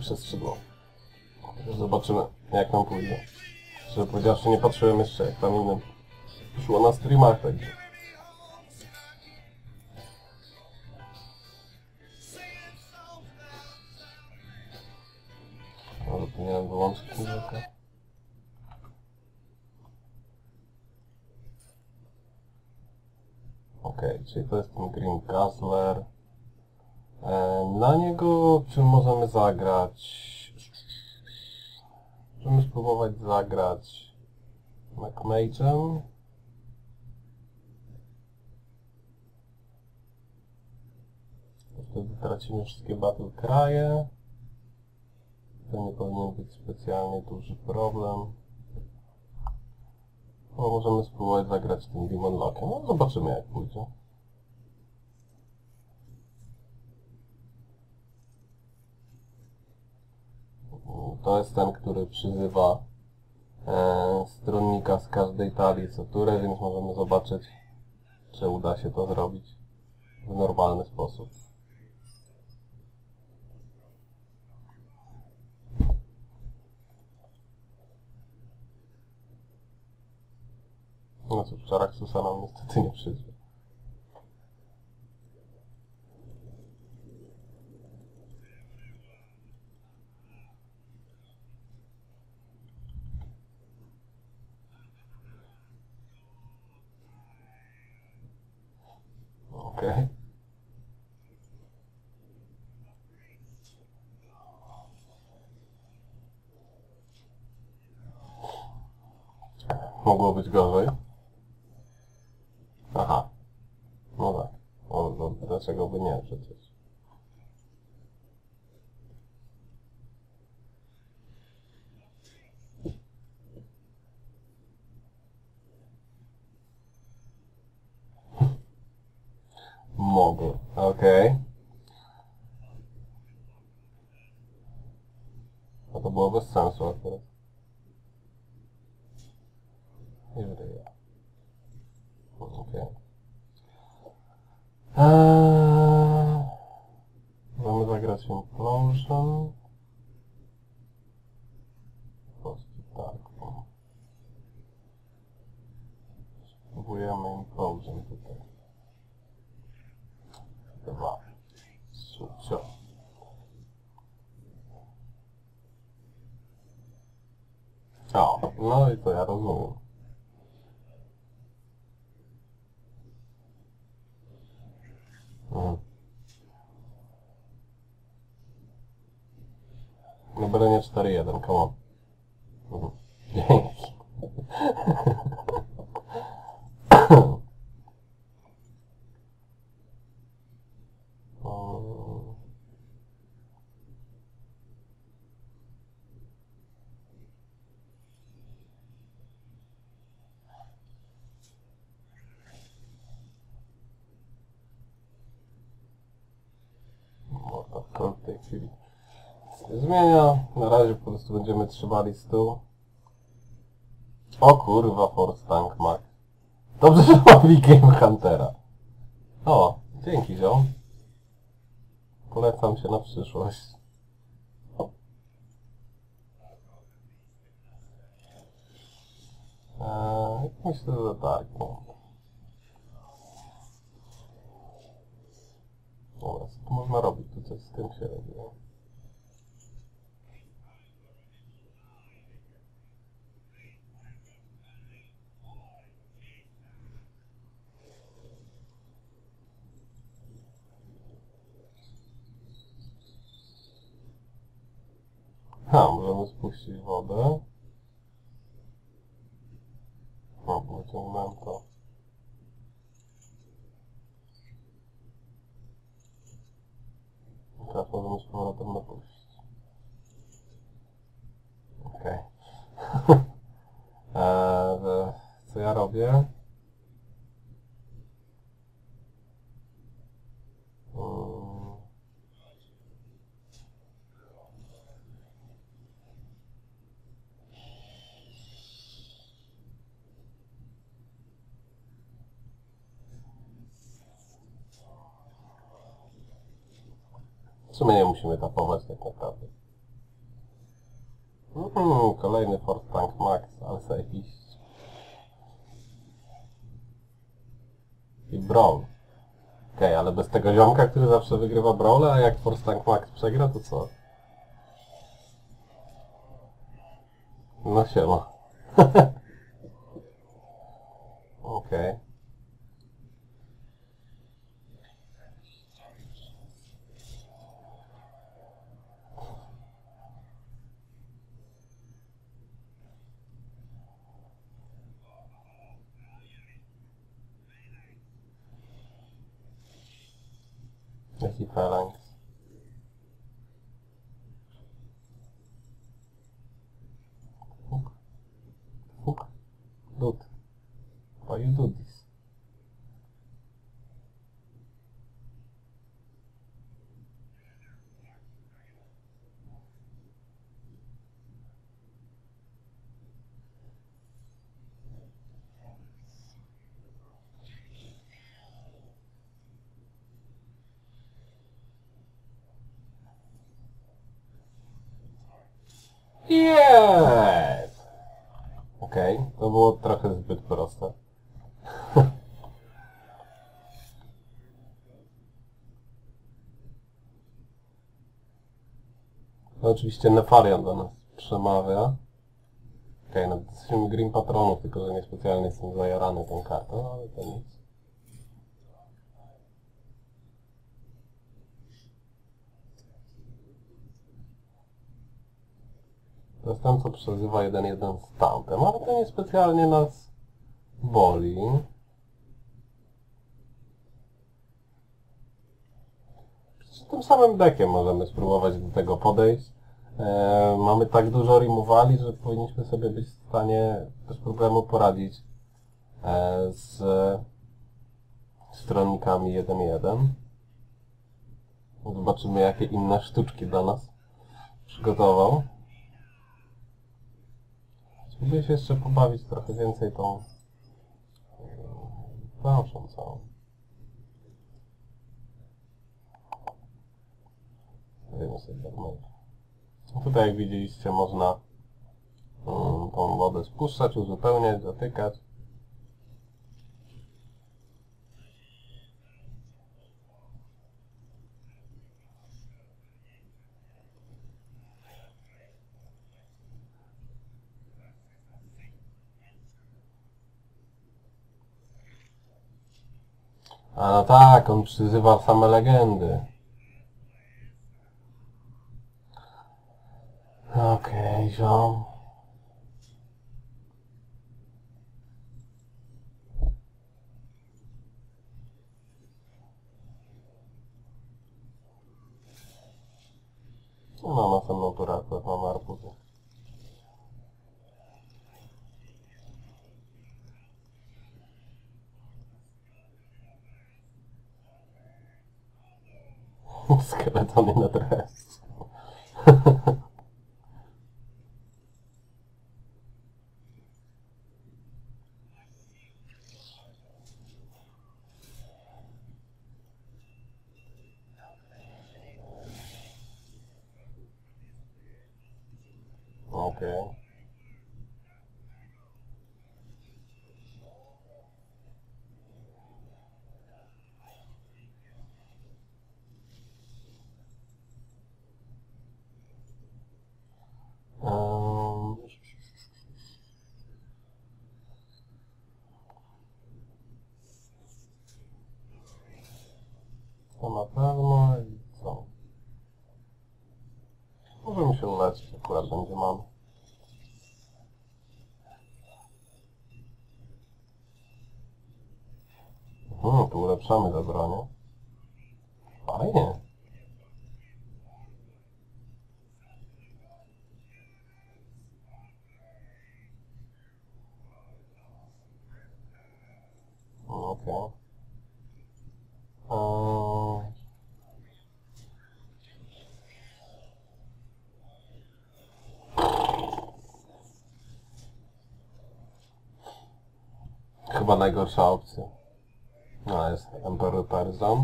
przez skrzydło. Zobaczymy, jak nam pójdzie. Szczerze powiedziawszy, nie patrzyłem jeszcze, jak tam innym szło na streamach, także... Może powinienem wyłączyć muzykę. Okej, czyli to jest ten Green Guzzler. Na niego czym możemy zagrać? Możemy spróbować zagrać McMage'em. Wtedy tracimy wszystkie Battle Cry'e. To nie powinien być specjalnie duży problem. No, możemy spróbować zagrać tym Demon Lockiem. No, zobaczymy, jak pójdzie. To jest ten, który przyzywa stronnika z każdej talii co turę, więc możemy zobaczyć, czy uda się to zrobić w normalny sposób. No cóż, Charaxusa nam niestety nie przyzwie. Okej. Mogło być gorzej. Aha. No tak. O, dlaczego by nie przecież? Mogę. Okej. No to było bez sensu akurat. I wyryję. Okej. Możemy zagrać Implosion. Po prostu tak. Spróbujemy Implosion tutaj. Dwa. Sucio. O, no i to ja rozumiem. No byle nie 4-1, come on. Dzięki. W tej chwili nie zmienia. Na razie po prostu będziemy trzymali stół. O kurwa, Force Tank Mac. Dobrze, że ma Game Huntera. O, dzięki ziom. Polecam się na przyszłość. Myślę, że tak. Dobra, co tu można robić? Tu coś z tym się robi. Możemy spuścić wodę. O, wyciągnąłem to. Teraz możemy z powrotem napuścić. Okej. Co ja robię? W sumie nie musimy tapować tak naprawdę. Kolejny Force Tank Max, ale zajebiście. I Brawl. Okej, ale bez tego ziomka, który zawsze wygrywa Brawle, a jak Force Tank Max przegra, to co? No siema. Okej. Jaki phalanx. Fuk. Fuk. Dude. Why you do this? Yes! Okej, to było trochę zbyt proste. No, oczywiście Nefarian do nas przemawia. Okej, no jesteśmy Green Patronów, tylko że niespecjalnie jestem zajarany tą kartą, no ale to nic. To jest ten, co przezywa 1-1 z tamtem, ale to niespecjalnie nas boli. Z tym samym deckiem możemy spróbować do tego podejść. Mamy tak dużo removali, że powinniśmy sobie być w stanie bez problemu poradzić z stronnikami 1-1. Zobaczymy, jakie inne sztuczki dla nas przygotował. Spróbuję się jeszcze pobawić trochę więcej tą planszą całą. Stawiamy sobie darmowo. Tutaj, jak widzieliście, można tą wodę spuszczać, uzupełniać, zatykać. A no tak, on przyzywa same legendy. Okej, ziom. No, następną turę akurat mamy arbuzy. Skeletony na dres. Okej. To na pewno i co? Możemy się uleczyć, akurat będzie mamy. Tu ulepszamy te bronie. Fajnie. Okej. Chyba najgorsza opcja. No, jest Emperor Person.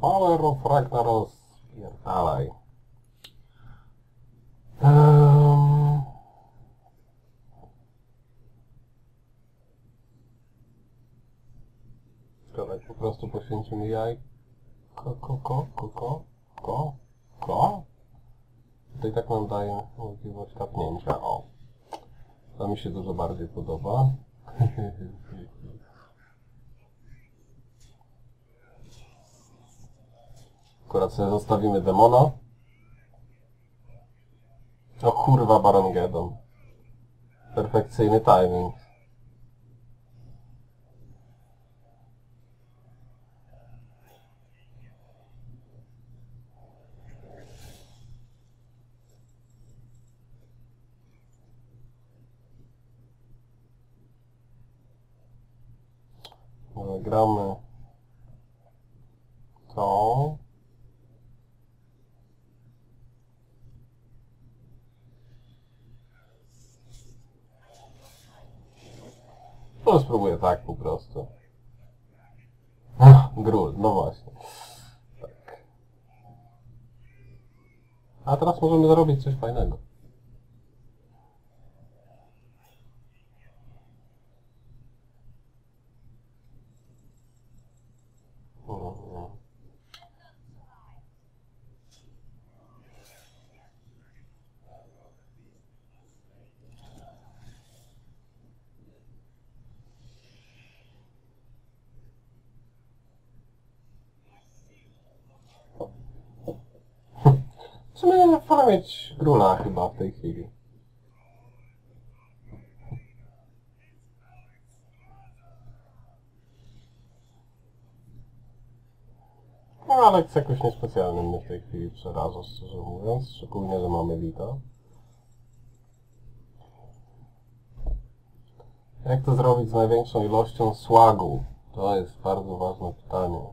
Power of Ragnaros. Pierdalaj. Wczoraj po prostu poświęcił mi jaj. Tutaj tak nam daje możliwość tapnięcia. O. To mi się dużo bardziej podoba. Akurat sobie zostawimy demona. O kurwa, Baron Geddon. Perfekcyjny timing. Gramy to. No spróbuję tak po prostu. Grul, no właśnie. Tak. A teraz możemy zrobić coś fajnego. W sumie wolę mieć Grula chyba w tej chwili. No Alex jakoś niespecjalny mnie w tej chwili przeraża, szczerze mówiąc. Szczególnie, że mamy Lita. Jak to zrobić z największą ilością słagu? To jest bardzo ważne pytanie.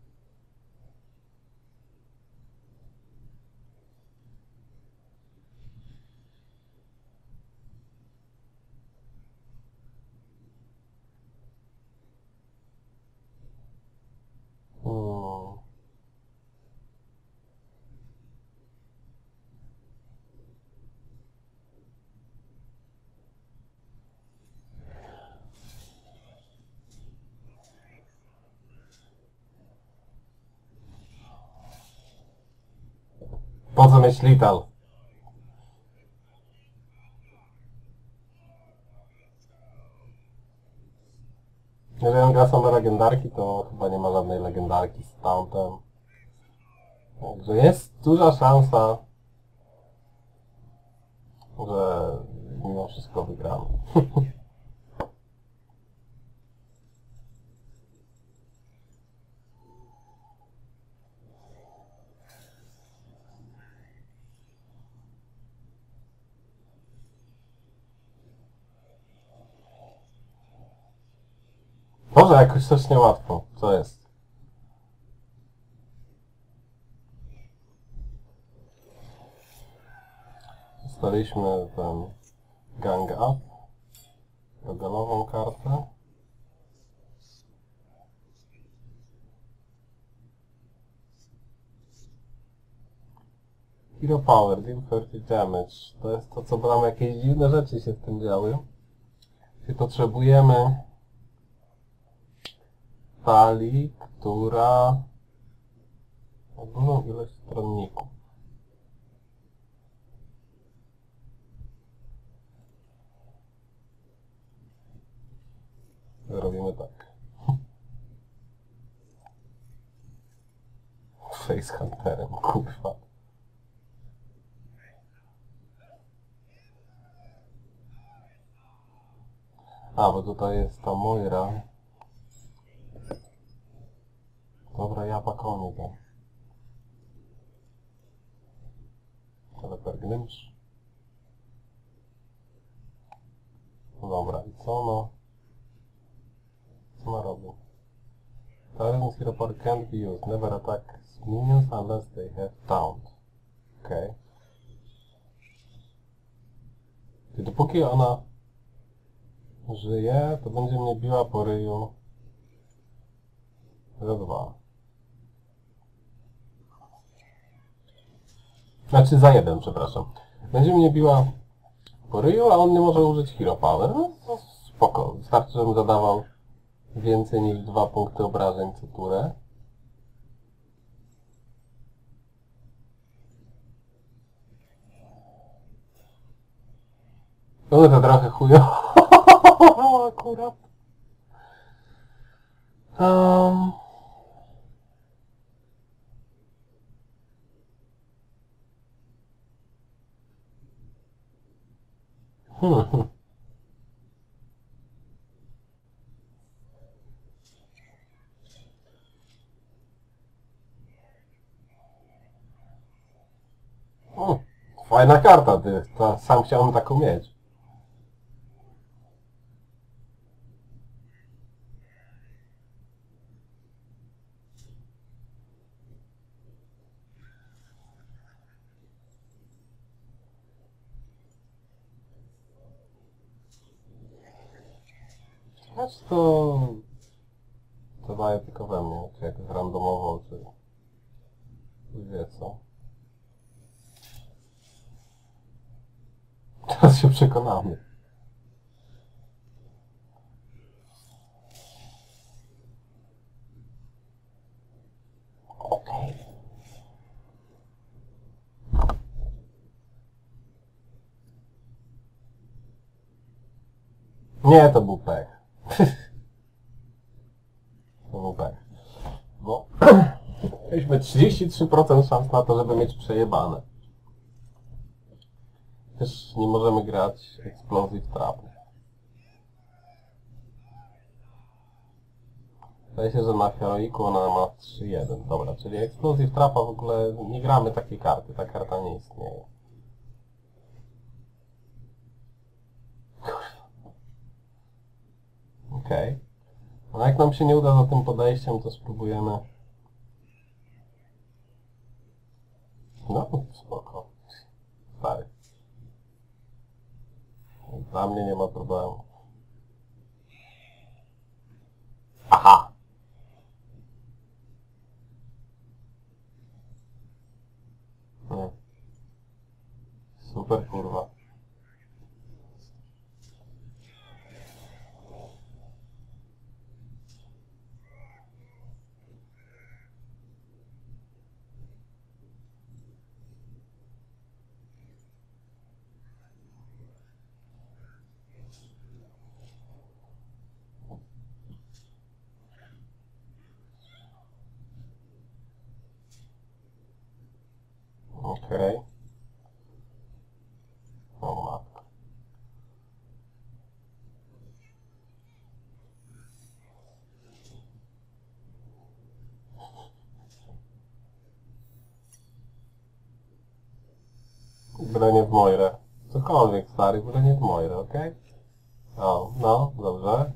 Po co mieć Lethal? Jeżeli on gra same legendarki, to chyba nie ma żadnej legendarki z Tauntem. Także jest duża szansa, że mimo wszystko wygramy. Boże, jakoś coś niełatwo. Co jest? Dostaliśmy ten gang up. Rogalową kartę. Hero Power, deal 30 damage. To jest to, co tam jakieś dziwne rzeczy się z tym działy. I potrzebujemy talii, która ma dużą ilość stronników. Robimy tak. Face Hunterem, kurwa. A, bo tutaj jest ta Moira. Dobra, ja pakonię to. Ale pergnymsz. No dobra, i co ono? Co ona robi? Tyrant's hero power can't be used. Never attack minions unless they have taunt. Okej. I dopóki ona żyje, to będzie mnie biła po ryju za 2. Znaczy za 1, przepraszam. Będzie mnie biła po ryju, a on nie może użyć Hero Power. No to spoko. Wystarczy, żebym zadawał więcej niż 2 punkty obrażeń co turę. No to trochę chujowo akurat. Um. Hmm. Fajna karta, ty. To sam chciałbym taką mieć. Znaczy to daje tylko we mnie, czy jakoś randomowo, czy wie co. Teraz się przekonamy. Okej. Nie, to był pech. To był pech. Bo mieliśmy 33% szans na to, żeby mieć przejebane. Też nie możemy grać Explosive Trap. Wydaje się, że na heroiku ona ma 3-1. Dobra, czyli Explosive Trapa w ogóle nie gramy takiej karty. Ta karta nie istnieje. Okej. No jak nam się nie uda za tym podejściem, to spróbujemy... No, spoko. Stary. Dla mnie nie ma problemu. Aha! Nie. Super kurwa. Okej. O matko. Byle nie w Moirę. Cokolwiek stary, byle nie w Moirę, okej? O, no, dobrze.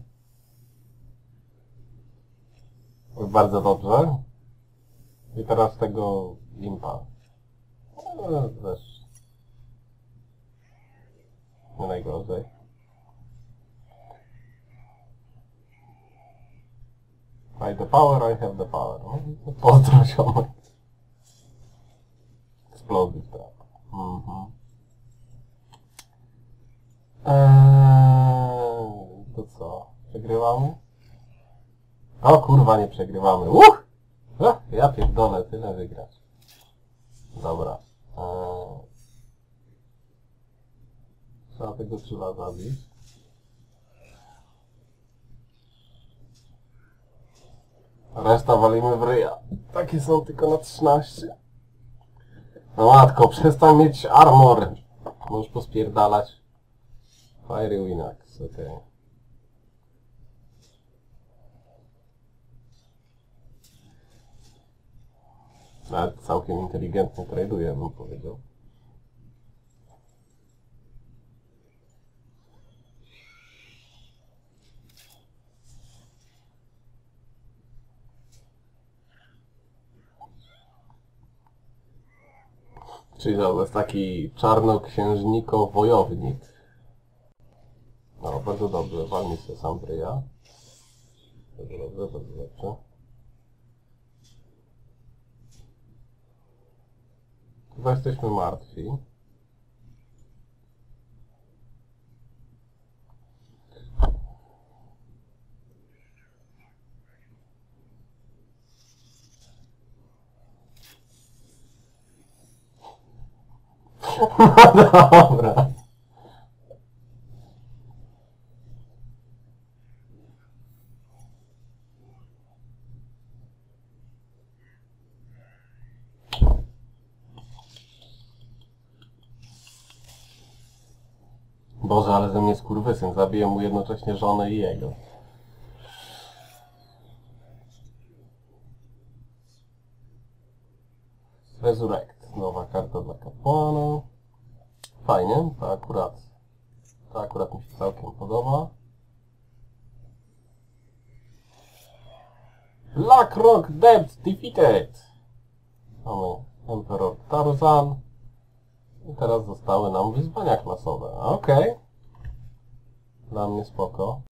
Bardzo dobrze. I teraz tego impa. No, też nie najgorzej. I have the power, I have the power. No, pozdro ziomek. Explosive trap. To co? Przegrywamy? O kurwa, nie przegrywamy. Ja pierdolę, tyle wygrać. Dobra. Trzeba tego trzeba zabić. Reszta walimy w ryja. Takie są tylko na 13. No matko, przestań mieć armor. Możesz pospierdalać. Fire Winax, okej. Nawet całkiem inteligentnie traduje, bym powiedział. Czyli to jest taki czarnoksiężniko-wojownik. No, bardzo dobrze, walnij sobie sam w ryja. Bardzo dobrze, bardzo dobrze. Chyba jesteśmy martwi. No dobra. Boże, ale ze mnie skurwysyn. Zabiję mu jednocześnie żonę i jego. Resurrect. Nowa karta dla kapłana. Fajnie, to akurat mi się całkiem podoba. Blackrock Debt Defeated! Mamy Emperor Tarzan. I teraz zostały nam wyzwania klasowe. Okej. Dla mnie spoko.